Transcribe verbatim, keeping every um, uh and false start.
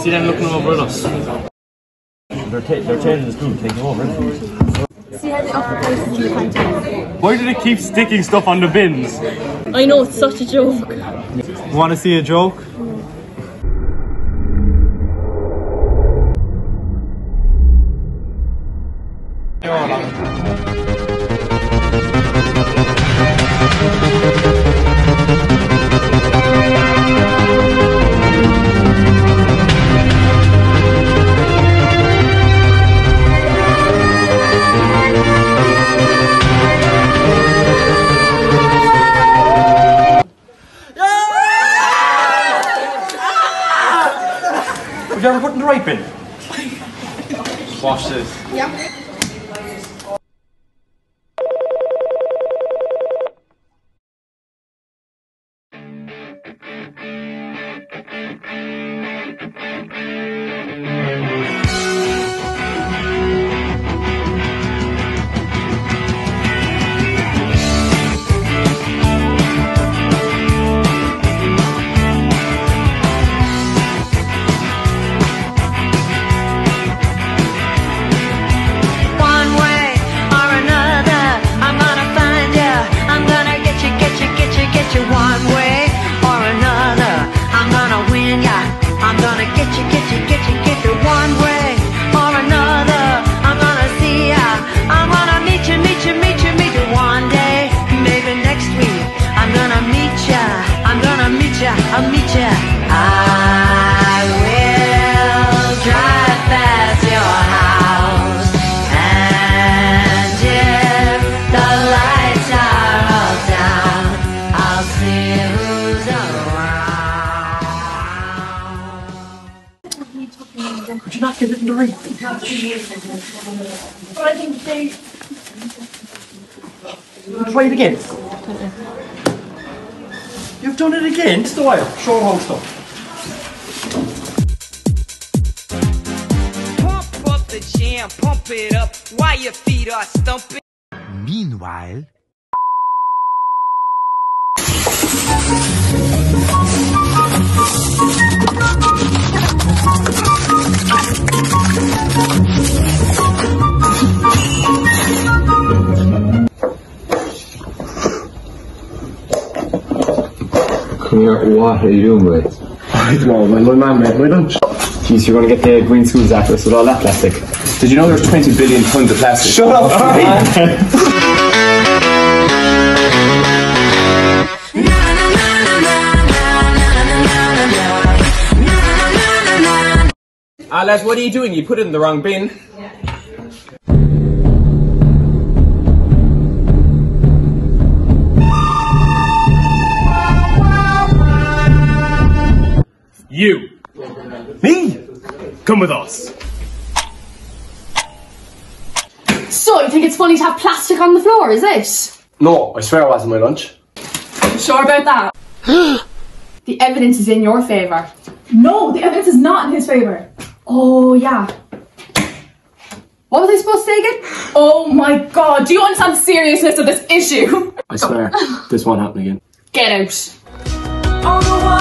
See them looking over at us. They're, they're changing the school, taking over. See how they offer places in the canteen. Why do they keep sticking stuff on the bins? I know, it's such a joke. Want to see a joke? Have you ever put in the right bin? Watch this. Yeah. I'll meet ya. I will drive past your house, and if the lights are all down, I'll see who's around. Could you not get it in the right? But I think they... Try it again. You've done it again? It's the wire. Show them how it's done. Pump up the jam, pump it up while your feet are stumping. Meanwhile... Come here, what are you doing with it? I don't know, man. My man made my lunch. Jeez, you're going to get the Green Schools Act with all that plastic. Did you know there's twenty billion tons of plastic? Shut up! Ah, lads, what are you doing? You put it in the wrong bin. You! Me? Come with us. So, you think it's funny to have plastic on the floor, is it? No, I swear it wasn't my lunch. Sure about that? The evidence is in your favour. No, the evidence is not in his favour. Oh, yeah. What was I supposed to say again? Oh my god, do you understand the seriousness of this issue? I swear, this won't happen again. Get out. On the